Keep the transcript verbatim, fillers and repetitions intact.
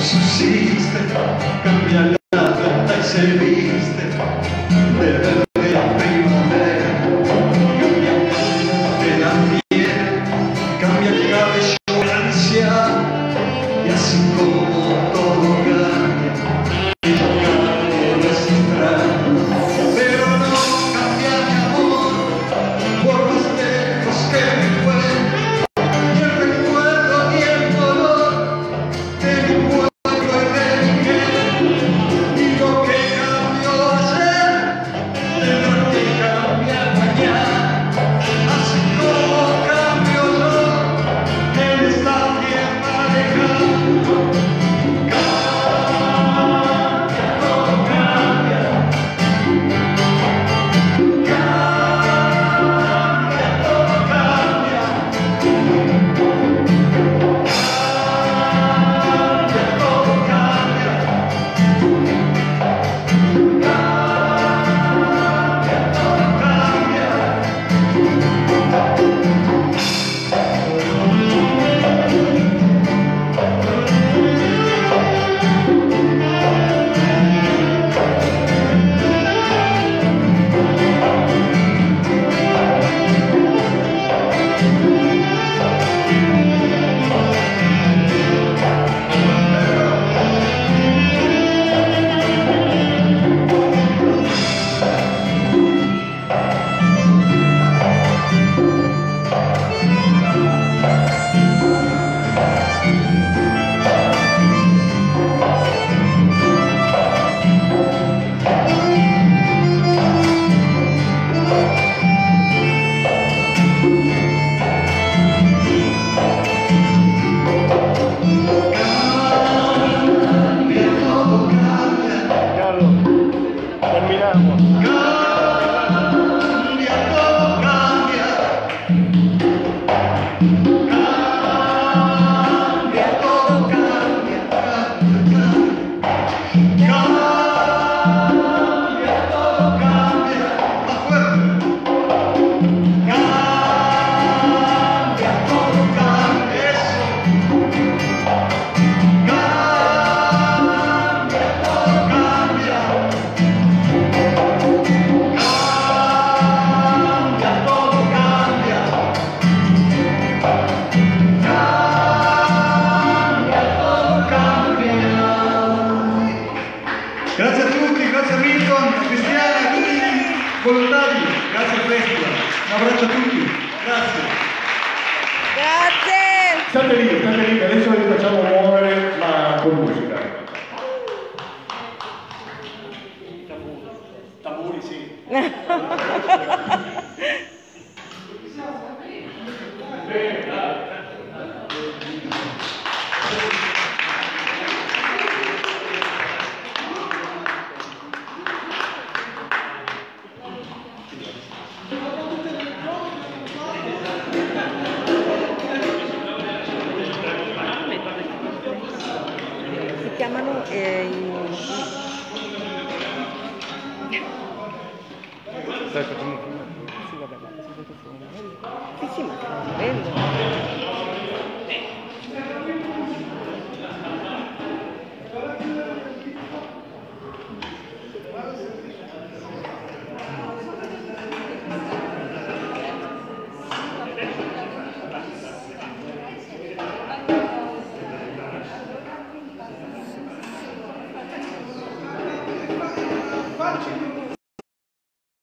subsiste, cambia la planta y se viste de verde a primavera, cambia de la piel, cambia el cabello de anciano, y así como todo cambia, y no cambia no es extraño, pero no cambia mi amor, por más lejos que me encuentre, ni el recuerdo ni el dolor de mi pueblo y de mi gente, y lo que cambió ayer tendrá que cambiar mañana, así como cambio yo en esta tierra lejana. Cambia, todo cambia, cambia, todo cambia, cambia, todo cambia, cambia, todo cambia. Carlos, terminamos. Cambia, todo cambia, cambia, todo cambia, cambia, cambia, todo cambia, más fuerte, cambia, todo cambia, eso, cambia, todo cambia. Cambia, todo cambia. Cambia, todo cambia. Grazie a tutti, grazie a Milton, a Cristiana, a tutti i volontari, grazie al festival. Un abbraccio a tutti, grazie. Grazie! State lì, state lì, che adesso vi facciamo muovere, ma con musica. Tamburi, sì. Si chiamano eh, i... Stai facendo un film? Sì, vabbè, ma si vedo fuori. Sì, sì, ma stanno muovendo.